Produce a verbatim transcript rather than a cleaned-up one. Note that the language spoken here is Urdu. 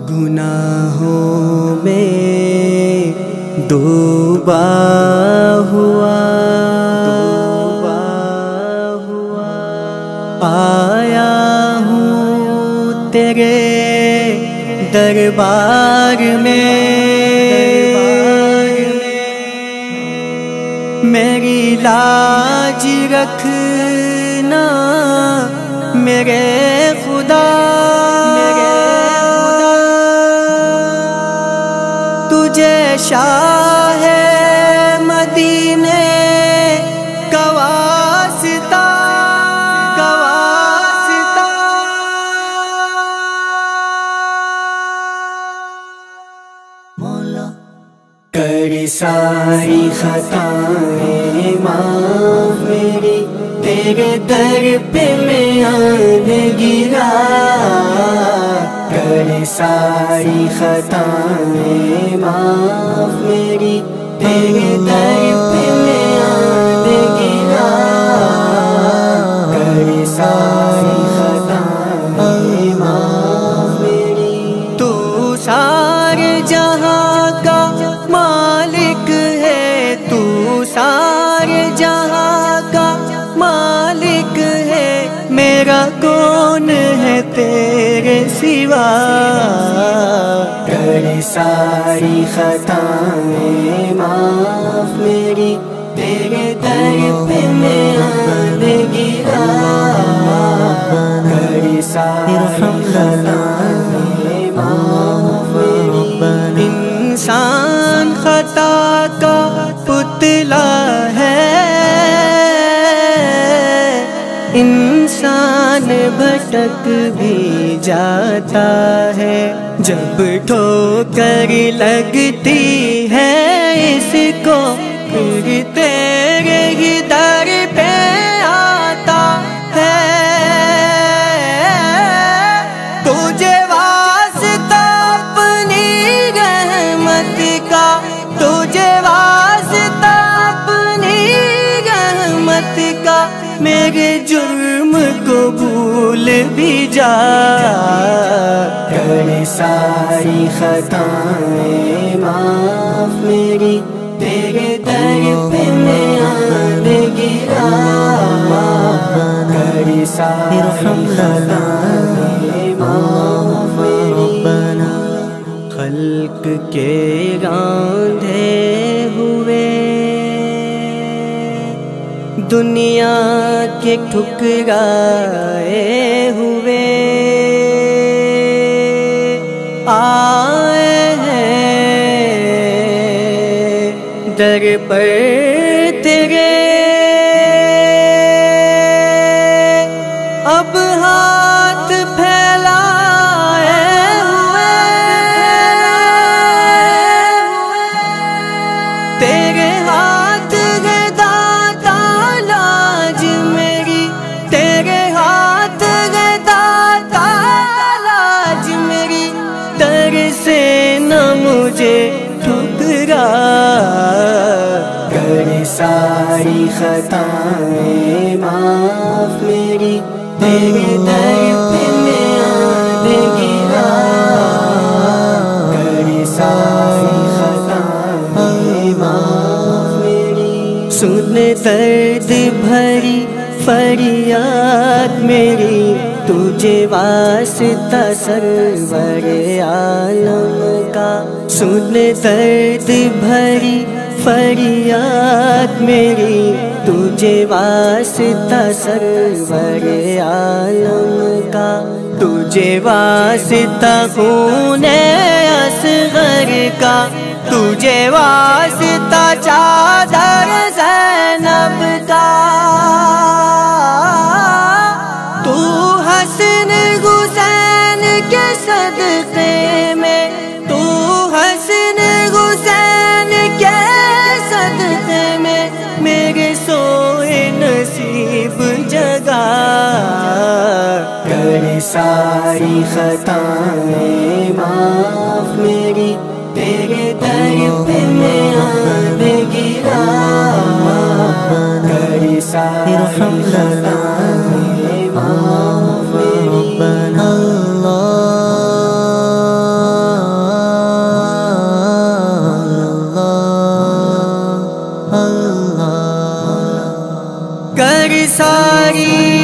گناہوں میں ڈوبا ہوا آیا ہوں تیرے دربار میں، میری لاج رکھنا میرے خدا، تجھے شاہ مدینے کا واسطہ مولا کر ساری خطائیں معاف میری، تیرے در پہ میں آن گرا، کر ساری خطائیں معاف میری، تیرے در پہ میں آن گرا، کر ساری خطائیں معاف میری۔ تو سارے جہاں کا مالک ہے، تو سارے جہاں کا مالک ہے، میرا کون ہے تیرے سوا، کر ساری خطائیں معاف میری، تیرے در پہ میں آن گرا، کر ساری خطائیں معاف میری۔ انسان خطا کا پتلا ہے، انسان بھٹک بھی جاتا ہے، جب ٹھوکر لگتی ہے اس کو پھر تیرے ہی در پہ آتا ہے، تجھے واسطہ اپنی رحمت کا، تجھے واسطہ اپنی رحمت کا، میرے جرم کو بھول بھی جا، کر ساری خطائیں معاف میری، تیرے در پہ میں آن گرا، کر ساری خطائیں معاف میری۔ خلق کے راندھے ہوئے دنیا کے ٹھکرائے ہوئے آئے ہیں در پر تیرے، اب ہاتھ پھیلائے ہوئے تیرے ہاتھ ہے داتا لاج میری، تیرے ہاتھ ہے داتا لاج میری، در سے نہ مجھے ٹھکرا، کر ساری خطائیں معاف میری، تیرے در پہ میں آن گرا، کر ساری خطائیں معاف میری۔ سن درد بھری فریاد میری، تجھے واسطہ سرور عالم کا، سن درد بھری فریاد میری، تجھے واسطہ سرور عالم کا، تجھے واسطہ خون اصغر کا، تجھے واسطہ چادر زینب کا، تو حسن حسین کے صدقے میں، تو حسن حسین کے صدقے میں، میرے سوئے نصیب جگا، کر ساری خطائیں معاف میری، تیرے در پہ میں آن گرا، کر ساری خطائیں معاف میری۔ اللہ پر ساری